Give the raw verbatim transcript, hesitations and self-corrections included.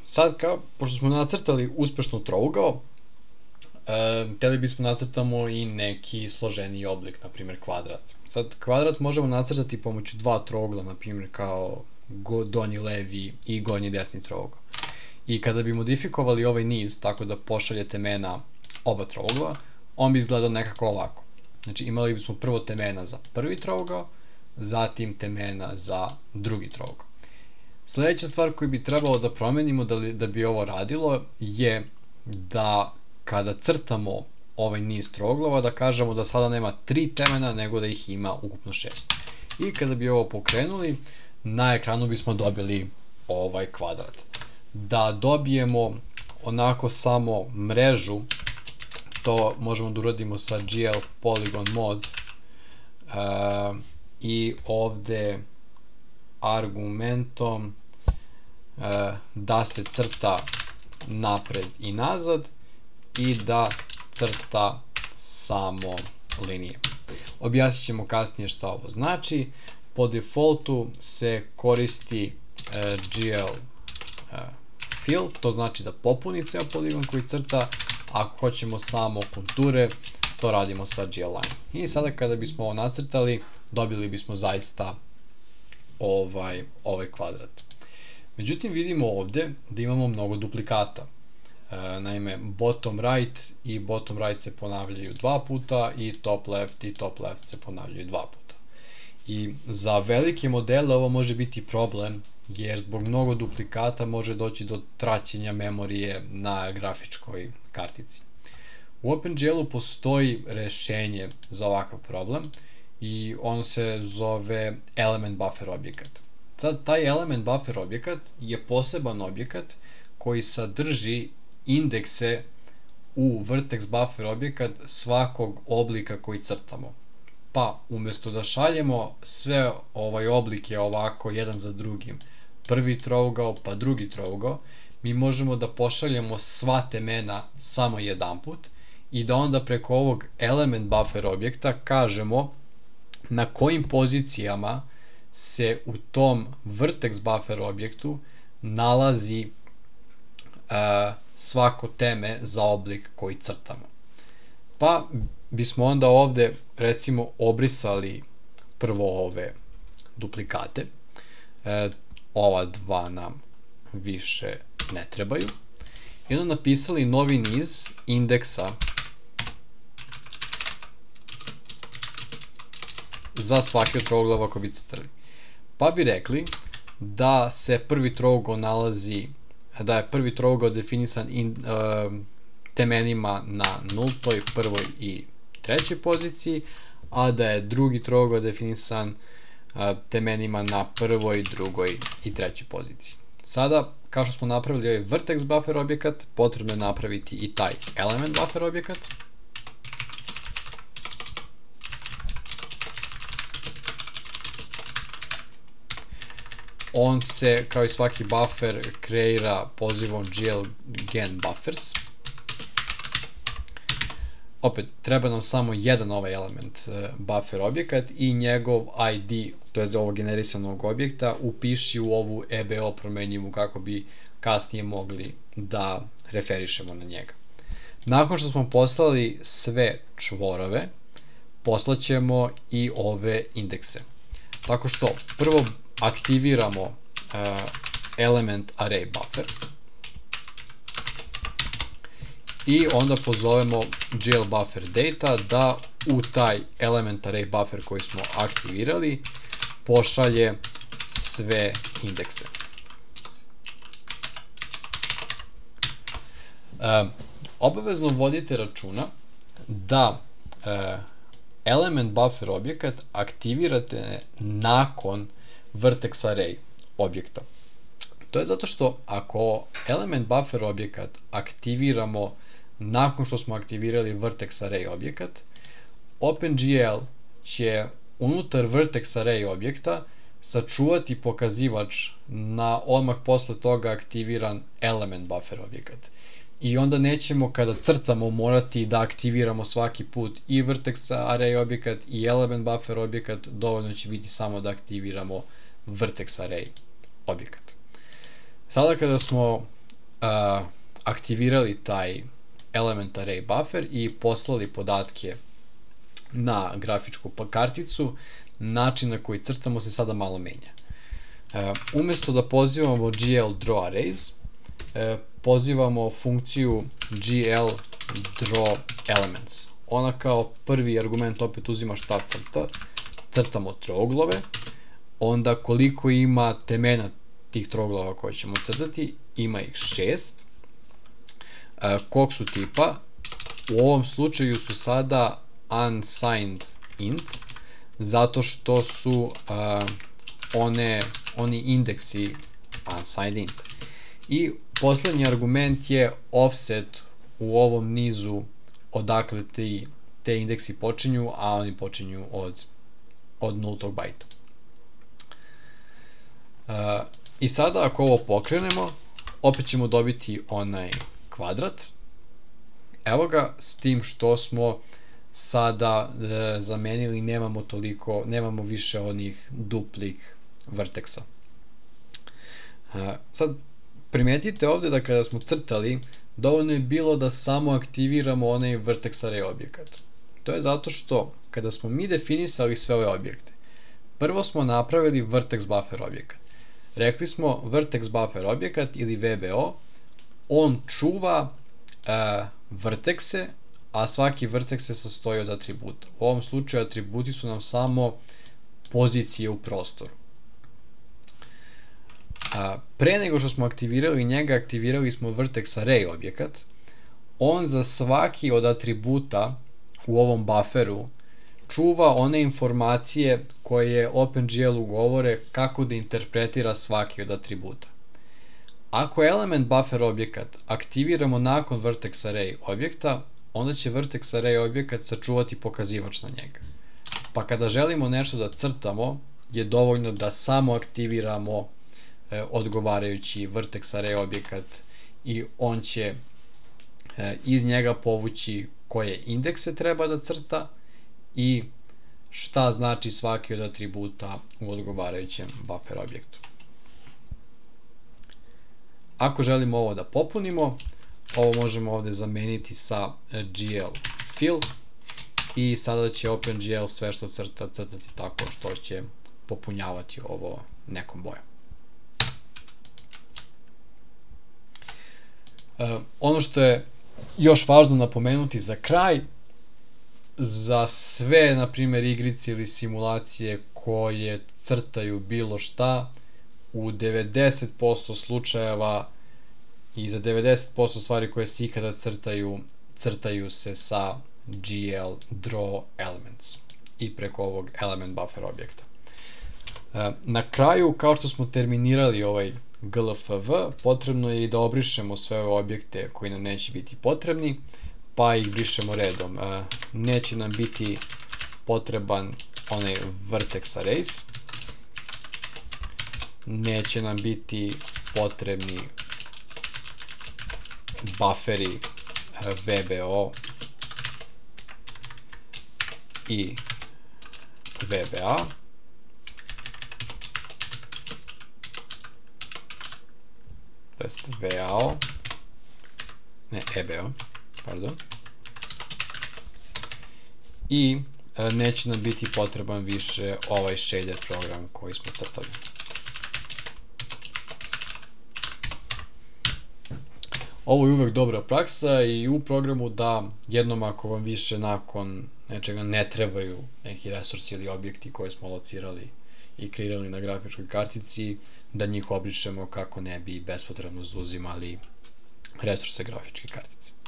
sad kao, pošto smo nacrtali uspešno trougao, e, hteli bismo nacrtamo i neki složeniji oblik, na primjer kvadrat. Sad, kvadrat možemo nacrtati pomoću dva trougla, na primjer kao go, donji levi i gornji desni trougao. I kada bi modifikovali ovaj niz tako da pošaljete temena oba trougla, on bi izgledao nekako ovako. Znači imali bismo prvo temena za prvi trougao, zatim temena za drugi trougao. Sledeća stvar koju bi trebalo da promenimo da, li, da bi ovo radilo je da kada crtamo ovaj niz trouglova da kažemo da sada nema tri temena nego da ih ima ukupno šest. I kada bi ovo pokrenuli, na ekranu bismo dobili ovaj kvadrat. Da dobijemo onako samo mrežu, to možemo da uradimo sa G L Polygon Mod uh, i ovde argumentom uh, da se crta napred i nazad i da crta samo linije. Objasnit ćemo kasnije šta ovo znači. Po defaultu se koristi uh, G L uh, fill, to znači da popuni ceo poligon koji crta. Ako hoćemo samo konture, to radimo sa G L line. I sada kada bismo ovo nacrtali, dobili bismo zaista ovaj, ovaj kvadrat. Međutim, vidimo ovde da imamo mnogo duplikata. E, naime, bottom right i bottom right se ponavljaju dva puta i top left i top left se ponavljaju dva puta. I za velike modele ovo može biti problem, jer zbog mnogo duplikata može doći do traćenja memorije na grafičkoj kartici. U OpenGL-u postoji rešenje za ovakav problem i on se zove element buffer objekat. Sad, taj element buffer objekat je poseban objekat koji sadrži indekse u vertex buffer objekat svakog oblika koji crtamo. Pa, umjesto da šaljemo sve ovaj oblike ovako jedan za drugim, prvi trougao pa drugi trougao, mi možemo da pošaljemo sva temena samo jedan put i da onda preko ovog element buffer objekta kažemo na kojim pozicijama se u tom vertex buffer objektu nalazi uh, svako teme za oblik koji crtamo. Pa bismo onda ovde recimo obrisali prvo ove duplikate, e, ova dva nam više ne trebaju, i onda napisali novi niz indeksa za svaki od trouglova koji bi crtali. Pa bi rekli da se prvi trougao nalazi, da je prvi trougao definisan in, uh, temenima na nultoj, prvoj i trećoj poziciji, a da je drugi trougao definisan uh, temenima na prvoj, drugoj i trećoj poziciji. Sada, kao što smo napravili ovaj vertex buffer objekat, potrebno je napraviti i taj element buffer objekat. On se, kao i svaki buffer, kreira pozivom gl gen buffers. Opet, treba nam samo jedan ovaj element buffer objekat i njegov I D, to je za ovog generisanog objekta, upiši u ovu E B O promenjivu kako bi kasnije mogli da referišemo na njega. Nakon što smo poslali sve čvorove, poslaćemo i ove indekse. Tako što prvo aktiviramo uh, element array buffer i onda pozovemo gl buffer data da u taj element array buffer koji smo aktivirali pošalje sve indekse. Uh, obavezno vodite računa da uh, element buffer objekat aktivirate nakon vertex array objekta. To je zato što ako element buffer objekat aktiviramo nakon što smo aktivirali vertex array objekat, OpenGL će unutar vertex array objekta sačuvati pokazivač na odmah posle toga aktiviran element buffer objekat. I onda nećemo kada crtamo morati da aktiviramo svaki put i vertex array objekat i element buffer objekat, dovoljno će biti samo da aktiviramo vertex array objekat. Sada kada smo uh, aktivirali taj element array buffer i poslali podatke na grafičku karticu, način na koji crtamo se sada malo menja. Uh, umjesto da pozivamo gl draw arrays, uh, pozivamo funkciju gl draw elements. Ona kao prvi argument opet uzima šta crta, crtamo troglove, onda koliko ima temena tih troglova koje ćemo crtati, ima ih šest. Uh, kog su tipa? U ovom slučaju su sada unsigned int, zato što su uh, one, oni indeksi unsigned int. I posljednji argument je offset u ovom nizu odakle te, te indeksi počinju, a oni počinju od, od nultog bajta. Uh, I sada ako ovo pokrenemo, opet ćemo dobiti onaj kvadrat. Evo ga, s tim što smo sada e, zamenili, nemamo toliko, nemamo više onih duplih verteksa. E, sad, primetite ovde da kada smo crtali, dovoljno je bilo da samo aktiviramo onaj vertex array objekat. To je zato što kada smo mi definisali sve ove objekte, prvo smo napravili vertex buffer objekat. Rekli smo vertex buffer objekat ili V B O, on čuva e, vertekse, a svaki vertex se sastoji od atributa. U ovom slučaju atributi su nam samo pozicije u prostoru. A, pre nego što smo aktivirali njega, aktivirali smo vertex array objekat. On za svaki od atributa u ovom bufferu čuva one informacije koje OpenGL-u govore kako da interpretira svaki od atributa. Ako element buffer objekat aktiviramo nakon vertex array objekta, onda će vertex array objekat sačuvati pokazivač na njega. Pa kada želimo nešto da crtamo, je dovoljno da samo aktiviramo e, odgovarajući vertex array objekat i on će e, iz njega povući koje indekse treba da crta i šta znači svaki od atributa u odgovarajućem buffer objektu. Ako želimo ovo da popunimo, ovo možemo ovde zameniti sa gl fill i sada će OpenGL sve što crta crtati tako što će popunjavati ovo nekom bojom. Uh, ono što je još važno napomenuti za kraj, za sve, na primjer, igrice ili simulacije koje crtaju bilo šta, u devedeset posto slučajeva i za devedeset posto stvari koje se ikada crtaju, crtaju se sa gl draw elements i preko ovog element buffer objekta. Na kraju, kao što smo terminirali ovaj glfv, potrebno je i da obrišemo sve ove objekte koji nam neće biti potrebni, pa ih brišemo redom. Neće nam biti potreban onaj vertex arrays, neće nam biti potrebni bufferi V B O i V B A, to jest V A O, ne E B O, pardon, i neće nam biti potreban više ovaj shader program koji smo crtali. Ovo je uvek dobra praksa i u programu da jednom ako vam više nakon nečega ne trebaju neki resursi ili objekti koje smo locirali i kreirali na grafičkoj kartici, da njih obrišemo kako ne bi bespotrebno uzimali resurse grafičke kartice.